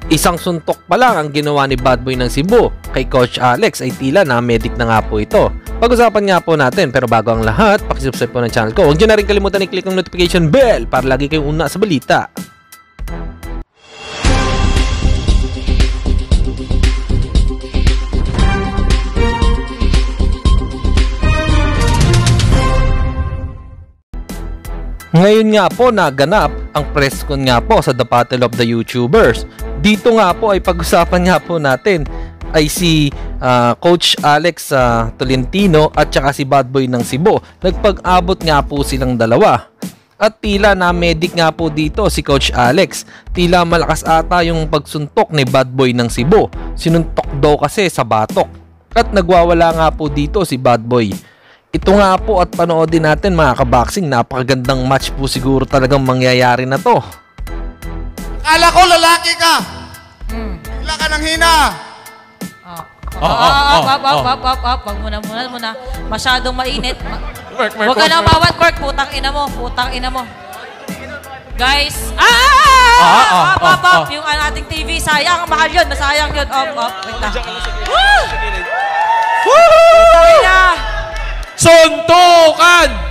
Isang suntok pa lang ang ginawa ni Badboy ng Cebu kay Coach Alex ay tila na medic na nga po ito. Pag-usapan nga po natin, pero bago ang lahat, pakisubscribe po ng channel ko. Huwag nyo na rin kalimutan i-click ang notification bell para lagi kayong una sa balita. Ngayon nga po naganap ang press con nga po sa The Battle of the YouTubers. Dito nga po ay pag-usapan nga po natin ay si Coach Alex Tolentino at saka si Badboy ng Cebu. Nagpag-abot nga po silang dalawa. At tila na medic nga po dito si Coach Alex. Tila malakas ata yung pagsuntok ni Badboy ng Cebu. Sinuntok daw kasi sa batok. At nagwawala nga po dito si Badboy. Ito nga po at panoodin natin mga kaboxing, napakagandang match po siguro talagang mangyayari na to. Akala ko lalaki ka! Bigla ka nang hina! Wag muna. Masyadong mainit. Huwag ka na mawat, Mark. Putang ina mo. Guys! Yung ating TV, sayang. Mahal yun. Masayang yun. Wait lang. Suntukan!